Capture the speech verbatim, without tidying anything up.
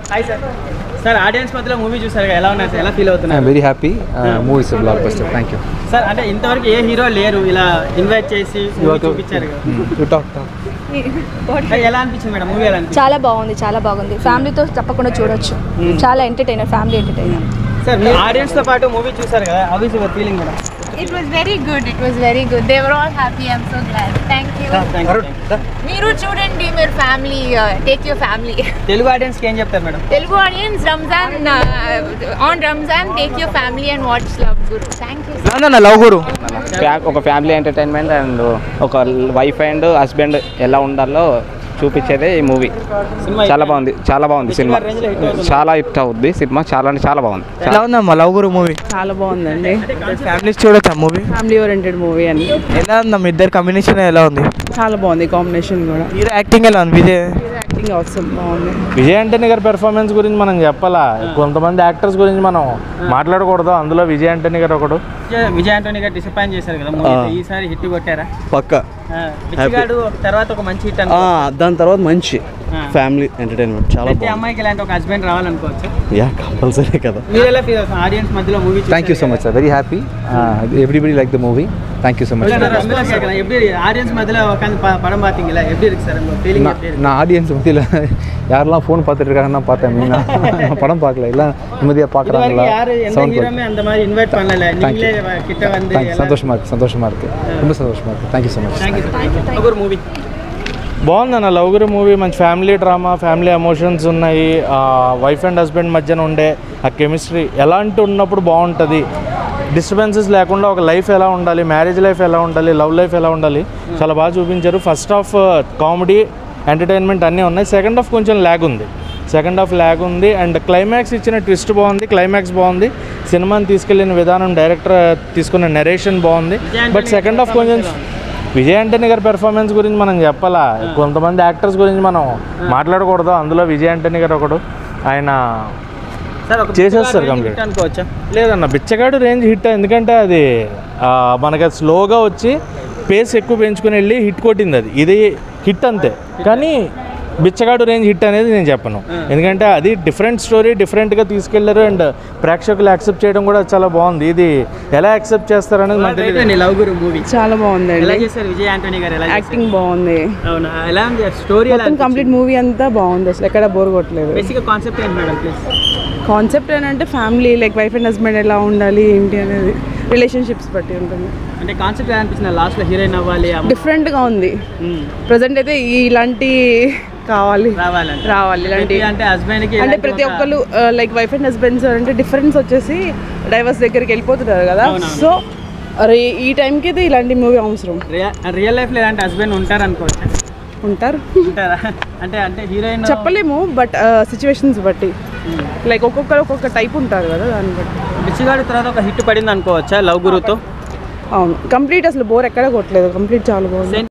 Hi sir. Sir audience మధ్యలో movie చూసారు ఎలా ఉన్నారు సార్, ఎలా ఫీల్ అవుతున్నారు? Very happy movie is blockbuster. Thank you sir. అంటే ఇంతవరకు ఏ హీరో లేరు ఇలా ఇన్వైట్ చేసి చూపించారు ఎలా అనిపించింది మేడం మూవీ? ఎలా అనిపించింది? చాలా బాగుంది, చాలా బాగుంది. ఫ్యామిలీతో తప్పకుండా చూడొచ్చు. చాలా ఎంటర్టైనర్, ఫ్యామిలీ ఎంటర్టైనర్. సార్ మీరు ఆడియన్స్ తో పాటు మూవీ చూసారు కదా, how is your feeling madam? It was very good. It was very good. They were all happy. I'm so glad. Thank you. Meeru chudandi meer family. Take your family. Telugu audience ki em cheptaru madam? Telugu audience Ramzan uh, on Ramzan take your family and watch Love Guru. Thank you. No no Love Guru. ఒక family entertainment and ఒక wife and husband ఎలా ఉండాలో చూపించేదే ఈ movie. చాలా బాగుంది, చాలా బాగుంది cinema. చాలా హిట్ అవుద్ది సినిమా. చాలా అంటే చాలా బాగుంది. ఎలా ఉందమ్మా లవ్ గురు మూవీ? చాలా బాగుందండి. ఫ్యామిలీస్ చూడొచ్చా మూవీ? ఫ్యామిలీ ఓరియంటెడ్ మూవీ అండి. ఎలా ఉందమ్మా ఇద్దరు కాంబినేషన్ ఎలా ఉంది? చాలా బాగుంది కాంబినేషన్ కూడా. హీరో యాక్టింగ్ ఎలా ఉంది? విజయ్ యాక్టింగ్ అవసరం బాగుంది. విజయ్ ఆంటనీ గారి పెర్ఫార్మెన్స్ గురించి మనం చెప్పాలా? కొంతమంది యాక్టర్స్ గురించి మనం మాట్లాడకూడదు, అందులో విజయ్ ఆంటనీ గారు ఒకడు. విజయ్ ఆంటనీ గారు డిసప్పాయింట్ చేశారు కదా మూవీ, ఈసారి హిట్ కొట్టారా? పక్కా. బిచ్చగాడు తర్వాత ఒక మంచి హిట్ అన్న, దాని తర్వాత మంచి ఫ్యామిలీ ఎంటర్టైన్మెంట్ చాలా బాగుంది. అమ్మాయికి ఇలాంటి ఒక హస్బెండ్ రావాలనుకోవచ్చు. యా కంపల్సరీ కదా. మీరు ఎలా ఫీల్ అవుతారు ఆడియన్స్ మధ్యలో movie? Thank you so much sir, very happy. Everybody like the movie. Thank you so much. Audience மத்தியில உட்காந்து படம் பார்த்தீங்களா, எப்படி இருக்கு சார் உங்க ஃபீலிங்? நான் ஆடியன்ஸ் மத்தியில் யாரெல்லாம் ஃபோன் பார்த்துட்டு இருக்காங்கன்னு நான் பார்த்தேன். நான் படம் பார்க்கல, எல்லாம் நிம்மதியாக பார்க்குறாங்களா? யார் எந்த ஹீரோமே அந்த மாதிரி இன்வைட் பண்ணல, நீங்களே கிட்ட வந்து సంతోషமா இருக்கு, సంతోషமா ఇருக்கு, ரொம்ப సంతోషமா ఇருக்கு. Thank you so much. Thank you. ఒక మూవీ బాగుందన్న లవ్ గురు మూవీ. మంచి ఫ్యామిలీ డ్రామా, ఫ్యామిలీ ఎమోషన్స్ ఉన్నాయి. వైఫ్ అండ్ హస్బెండ్ మధ్యన ఉండే ఆ కెమిస్ట్రీ ఎలాంటి ఉన్నప్పుడు బాగుంటుంది. డిస్టర్బెన్సెస్ లేకుండా ఒక లైఫ్ ఎలా ఉండాలి, మ్యారేజ్ లైఫ్ ఎలా ఉండాలి, లవ్ లైఫ్ ఎలా ఉండాలి చాలా బాగా చూపించారు. ఫస్ట్ హాఫ్ కామెడీ ఎంటర్టైన్మెంట్ అన్నీ ఉన్నాయి. సెకండ్ హాఫ్ కొంచెం ల్యాగ్ ఉంది, సెకండ్ హాఫ్ ల్యాగ్ ఉంది. అండ్ క్లైమాక్స్ ఇచ్చిన ట్విస్ట్ బాగుంది, క్లైమాక్స్ బాగుంది. సినిమాని తీసుకెళ్లిన విధానం, డైరెక్టర్ తీసుకున్న నెరేషన్ బాగుంది. బట్ సెకండ్ హాఫ్ కొంచెం విజయ్ ఆంటనీ గారి పెర్ఫార్మెన్స్ గురించి మనం చెప్పాలా? కొంతమంది యాక్టర్స్ గురించి మనం మాట్లాడకూడదు, అందులో విజయ్ ఆంటనీ గారు ఒకడు. ఆయన చేసేస్తారు కంప్లీట్ అనుకోవచ్చా? లేదన్న బిచ్చగాడు రేంజ్ హిట్, ఎందుకంటే అది మనకి స్లోగా వచ్చి పేస్ ఎక్కువ పెంచుకుని వెళ్ళి హిట్ కొట్టింది. అది ఇది హిట్ అంతే, కానీ బిచ్చగాడు రేంజ్ హిట్ అనేది నేను చెప్పను. ఎందుకంటే అది డిఫరెంట్ స్టోరీ, డిఫరెంట్గా తీసుకెళ్లారు. అండ్ ప్రేక్షకులు యాక్సెప్ట్ చేయడం కూడా చాలా బాగుంది. ఇది ఎలా యాక్సెప్ట్ చేస్తారు అనేది మనకు తెలియదు. లవ్ గురు మూవీ చాలా బాగుంది. ఎలా చేశారు విజయ్ ఆంటనీ గారు? ఎలా యాక్టింగ్ బాగుంది. అవునా? ఎలా ఉంది స్టోరీ? మొత్తం కంప్లీట్ మూవీ అంతా బాగుంది, అసలు ఎక్కడ బోర్ కొట్టలేదు. బేసిక్ కాన్సెప్ట్ ఏంటి మేడం ప్లీజ్? కాన్సెప్ట్ ఏంటంటే family like wife and husband ఎలా ఉండాలి ఏంటి అనేది రిలేషన్షిప్స్ బట్టి ఉంటుంది. అంటే కాన్సెప్ట్ ఎలా అనిపించింది? లాస్ట్లో హీరోయిన్ అవ్వాలి, డిఫరెంట్గా ఉంది. ప్రజెంట్ అయితే ఇలాంటి కావాలి రావాలి ఇలాంటి అంటే హస్బెండ్కి అంటే ప్రతి ఒక్కరు లైక్ వైఫ్ అండ్ హస్బెండ్స్ అంటే డిఫరెన్స్ వచ్చేసి డైవర్స్ దగ్గరికి వెళ్ళిపోతున్నారు కదా. సో అరే ఈ టైంకి అయితే ఇలాంటి మూవీ అవసరం. రియల్ లైఫ్లో ఇలాంటి హస్బెండ్ ఉంటారు అనుకోవచ్చు? ఉంటారు ఉంటారా? అంటే అంటే హీరోయిన్ చెప్పలేము, బట్ సిచ్యువేషన్స్ బట్టి లైక్ ఒక్కొక్కరు ఒక్కొక్క టైప్ ఉంటారు కదా, దాన్ని బట్టి. బిచ్చగాడి తర్వాత ఒక హిట్ పడింది అనుకోవచ్చా లవ్ గురుతో? అవును, కంప్లీట్ అసలు బోర్ ఎక్కడ కొట్టలేదు, కంప్లీట్ చాలా బాగుంది.